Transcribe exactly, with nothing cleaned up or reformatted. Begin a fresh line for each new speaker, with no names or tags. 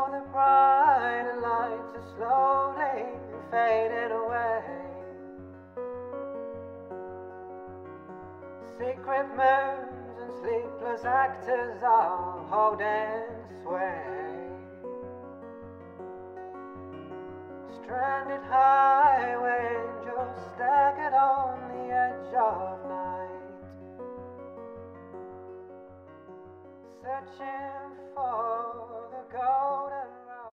the brighter lights are slowly fading away. Secret moons and sleepless actors are holding sway. Stranded highway angels staggered on the edge of night, searching